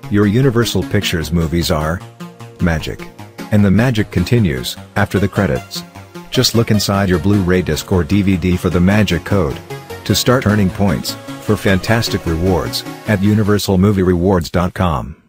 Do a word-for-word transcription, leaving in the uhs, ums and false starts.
Your Universal Pictures movies are magic. And the magic continues after the credits. Just look inside your Blu-ray disc or D V D for the magic code to start earning points for fantastic rewards at universal movie rewards dot com.